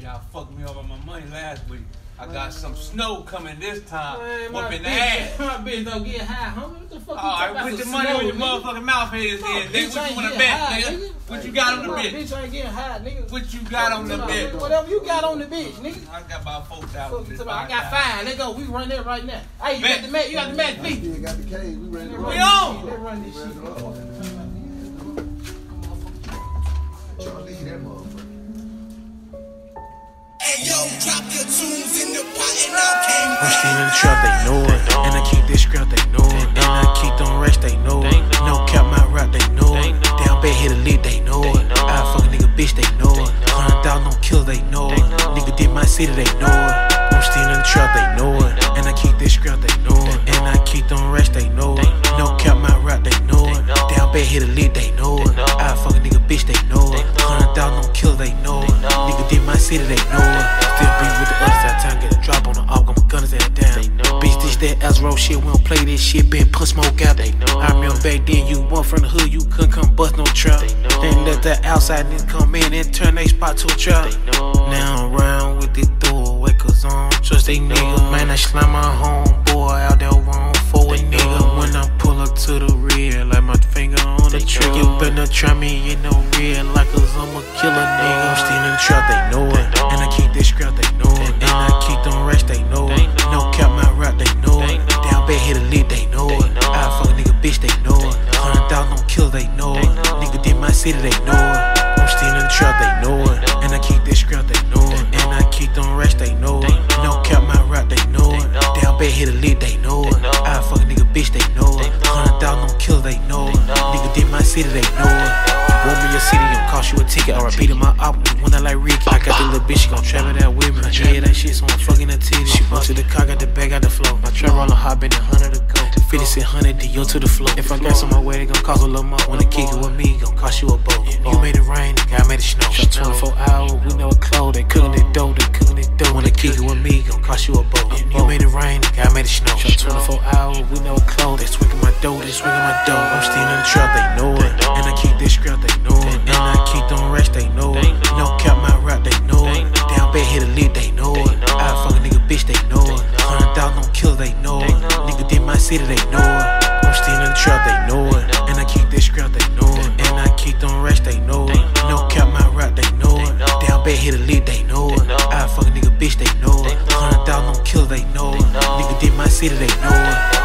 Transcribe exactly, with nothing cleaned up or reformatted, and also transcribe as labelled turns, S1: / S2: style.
S1: Y'all fucked me over my money last week. I got some snow coming this time.
S2: Man,
S1: Whooping
S2: my
S1: the ass.
S2: My bitch don't get high, homie. What the fuck you
S1: Alright,
S2: talking
S1: put
S2: about?
S1: your money where your motherfucking mouth is.
S2: No,
S1: Then
S2: bitch
S1: what
S2: ain't
S1: you wanna
S2: get
S1: bet,
S2: high,
S1: nigga?
S2: nigga.
S1: What you got on the
S2: My
S1: bitch?
S2: bitch ain't getting high, nigga.
S1: What you got on the
S2: No,
S1: bitch?
S2: nigga, whatever you got on the bitch, nigga.
S1: I got about four
S2: Fuck
S1: thousand.
S2: you talking about? I got five. Let's go. We run that right now. Hey, you
S1: Bet.
S2: got the mat? You got the mat,
S3: I
S2: feet?
S3: still got the cage. We ready to
S2: Let's
S3: roll.
S1: We
S2: run
S1: on.
S2: this shit. Let's run this shit.
S3: Trying to leave that motherfucker.
S4: Hey yo, drop your tunes in the pot and now came
S5: I'm still in the trap, they know it. And I keep this scrap, they know it. And I keep them racks, they know it. No cap my rap, they know it. Down bad hit a lead, they know it. I fuck a nigga bitch, they know it. Hundred thousand on kill, they know it. Nigga did my city, they know it. I'm still in the trap, they know it. And I keep this scrap, they know it. And I keep them racks, they know it. No cap my rap, they know it. Down bad hit a lead, they know it. I fuck a nigga bitch, they know it. Hundred thousand on kill, they know it. Nigga did my city, they know it. Still be with the others at time, get a drop on the op, got my gunners at down. Bitch, this that Azro shit, we don't play this shit, been put smoke out. I remember back then, you one from the hood, you couldn't come bust no trap. They let that outside nigga come in and turn they spot to a trap. Now I'm around with this doorway, cause I don't trust they nigga. Man, I slime my homeboy out there wrong for a nigga. When I pull up to the rear, like my finger on the trigger. You better try me in no rear, like cause I'm a killer nigga. I'm still in the trap, they know it. And I keep this scrap, they know it. And I keep them racks, they know it. No cap my rap, they know it. Down bad hit a lead, they know it. I fuck a nigga bitch, they know it. Hundred thousand on kill, they know it. Nigga did my city, they know it. I'm still in the trap, they know it. And I keep this scrap, they know it. And I keep them racks, they know it. No cap my rap, they know it. Down bad hit a lead, they know it. I fuck a nigga bitch, they know it. Hundred thousand on kill, they know it. Nigga did my city, they know it. You want me your city, gon' cost you a ticket. I repeat my op, when I like Ricky. I got the little bitch, she gon' travel that with me. Yeah, that shit, so I'm fucking her titty. She bump to the car, got the bag, got the flow. My trap roller hot, been a hundred to go. fifty cent, hundred, D O to the flow. If I got some my way, they gon' cost a little more. Wanna kick it with me, gon' cost you a boat. You made it rain, nigga, I made it snow. twenty-four hours, we never close. They cooking it dough, they cooking it dough. Wanna kick it with me, gon' cost you a boat. You made it rain, nigga, I made it snow. twenty-four hours, we never close. They swinging my dough, they swinging my dough. I'm still in the trap, they know it. And I keep this scrap, they know it. And I keep them racks, they know it. No cap my rap, they know it. Down bad hit a lead, they know it. I fuck a nigga bitch, they know it. Hundred thousand on kill, they know it. Nigga did my city, they know it. I'm still in the trap, they know it. And I keep this scrap, they know it. And I keep them racks, they know it. No cap my rap, they know it. Down bad hit a lead, they know it. I fuck a nigga bitch, they know it. Hundred thousand on kill, they know it. Nigga did my city, they know it.